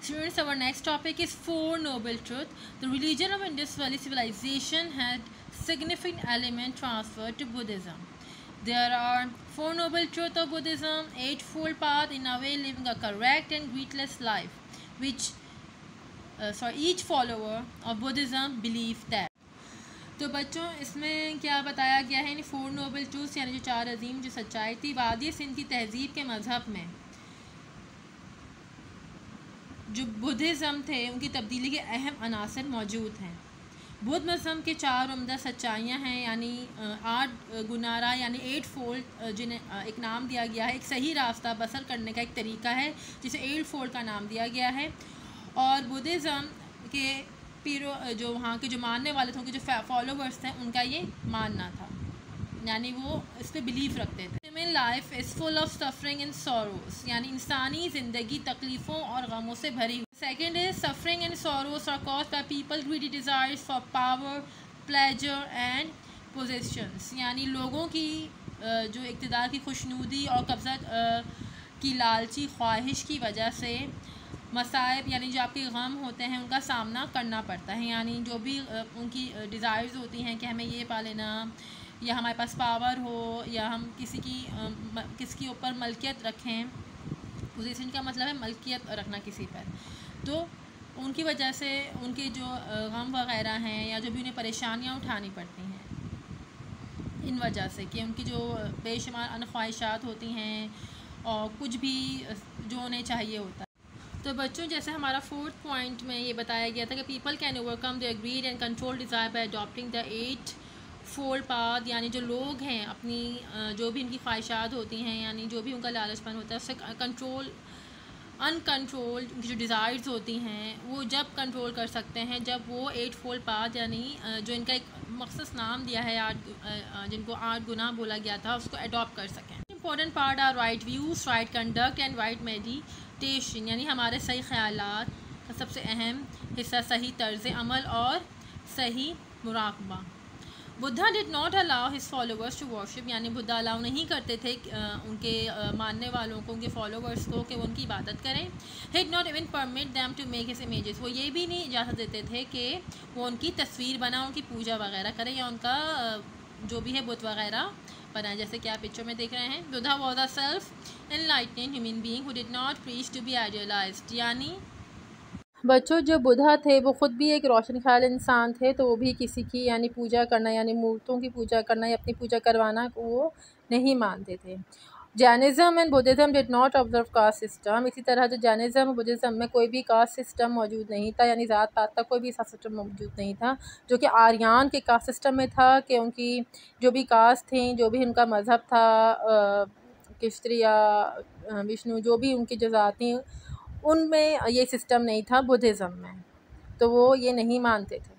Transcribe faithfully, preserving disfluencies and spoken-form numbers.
Students, our next topic is Four Noble Truths. The religion of Indus Valley civilization had significant element transferred to Buddhism. There are four noble truths of Buddhism, eightfold path in a way living a correct and greedless life, which uh, sorry, each follower of Buddhism believe that. तो बच्चों इसमें क्या बताया गया है, four noble truths यानी जो चार अजीम जो सच्चाई थी वादी सिंध की तहजीब के मज़हब में जो बुद्धिज़्म थे उनकी तब्दीली के अहम अनासर मौजूद हैं। बुद्ध मज़हब के चार उम्दा सच्चाइयाँ हैं, यानी आठ गुनारा यानी एट फोल्ड जिन्हें एक नाम दिया गया है, एक सही रास्ता बसर करने का एक तरीका है जिसे एट फोल्ड का नाम दिया गया है। और बुद्धिज़्म के पीरो जो वहाँ के जो मानने वाले थे, उनके जो फॉलोवर्स थे, उनका ये मानना था, यानी वो इस पर बिलीव रखते थे। Human life is full of suffering and sorrows, यानी इंसानी ज़िंदगी तकलीफ़ों और गमों से भरी हुई। Second is suffering and sorrows are caused by people greedy desires for power, pleasure and possessions, यानी लोगों की जो इक़्तिदार की खुशनुदी और कब्ज़ा की लालची ख्वाहिश की वजह से मसाइब यानी जो आपके गम होते हैं उनका सामना करना पड़ता है। यानी जो भी उनकी डिज़ायर्स होती हैं कि हमें ये पा लेना, या हमारे पास पावर हो, या हम किसी की किसी के ऊपर मलकियत रखें। पोजीशन का मतलब है मलकियत रखना किसी पर, तो उनकी वजह से उनके जो गम वग़ैरह हैं या जो भी उन्हें परेशानियां उठानी पड़ती हैं इन वजह से कि उनकी जो बेशुमार अनख्वाहिशात होती हैं और कुछ भी जो उन्हें चाहिए होता है। तो बच्चों जैसे हमारा फोर्थ पॉइंट में ये बताया गया था कि people can overcome their greed and control desire by adopting the eight fold path, यानी जो लोग हैं अपनी जो भी इनकी ख्वाहिशात होती हैं, यानी जो भी उनका लालचपन होता है उससे कंट्रोल अनकंट्रोल उनकी जो डिज़ायर्स होती हैं वो जब कंट्रोल कर सकते हैं जब वो एट फोल्ड पाथ यानी जो इनका एक मखसूस नाम दिया है आठ, जिनको आठ गुनाह बोला गया था, उसको अडॉप्ट कर सकें। Important part are right views, right conduct and right meditation, यानी हमारे सही ख्यालात का सबसे अहम हिस्सा सही तर्ज अमल और सही मुराकबा। Buddha did not allow his followers to worship, यानी बुद्धा अलाउ नहीं करते थे उनके मानने वालों को, उनके फॉलोअर्स को, कि वो उनकी इबादत करें। He did not even permit them to make his images, वो ये भी नहीं इजाज़त देते थे कि वो उनकी तस्वीर बना उनकी पूजा वगैरह करें या उनका जो भी है बुत वगैरह बनाए, जैसे कि आप पिक्चर में देख रहे हैं। Buddha was a self enlightening human being who did not preach to be idealised, यानी बच्चों जो बुद्धा थे वो ख़ुद भी एक रोशन ख्याल इंसान थे, तो वो भी किसी की यानी पूजा करना यानी मूर्तों की पूजा करना या अपनी पूजा करवाना को वो नहीं मानते थे। Jainism and Buddhism did not observe caste system, इसी तरह जो जैनिज़्म और बुद्धिज़्म में कोई भी कास्ट सिस्टम मौजूद नहीं था, यानी ज़ात पात का कोई भी ऐसा सिस्टम मौजूद नहीं था जो कि आर्यन के कास्ट सिस्टम में था, कि उनकी जो भी कास्ट थी, जो भी उनका मज़हब था, किश्तरिया, विष्णु, जो भी उनकी जो ज़ात थी, उनमें ये सिस्टम नहीं था बुद्धिज़्म में, तो वो ये नहीं मानते थे।